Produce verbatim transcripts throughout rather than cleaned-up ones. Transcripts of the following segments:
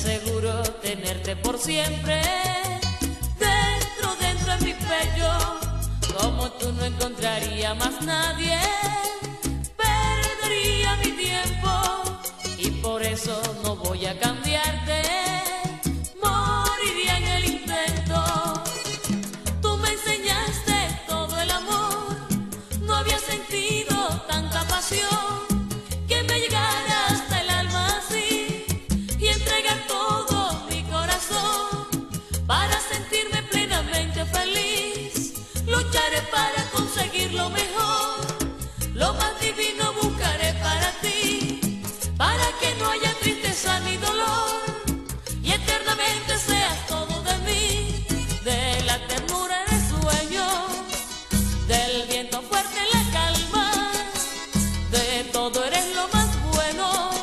aseguro tenerte por siempre, dentro, dentro en mi pecho. Como tú no encontraría más nadie, perdería mi tiempo y por eso no voy a cambiarte, moriría en el intento. Tú me enseñaste todo el amor, no había sentido tanta pasión, que me llegara hasta el alma así y entregar todo mi corazón para sentirme plenamente feliz. Lucharé para conseguir lo mejor, lo más divino buscaré para ti, para que no haya tristeza ni dolor y eternamente seas todo de mí. De la ternura eres sueño, del viento fuerte la calma, de todo eres lo más bueno.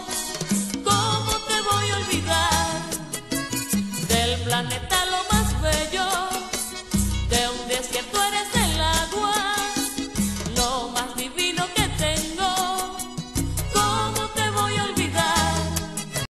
¿Cómo te voy a olvidar? Del planeta lo más bello,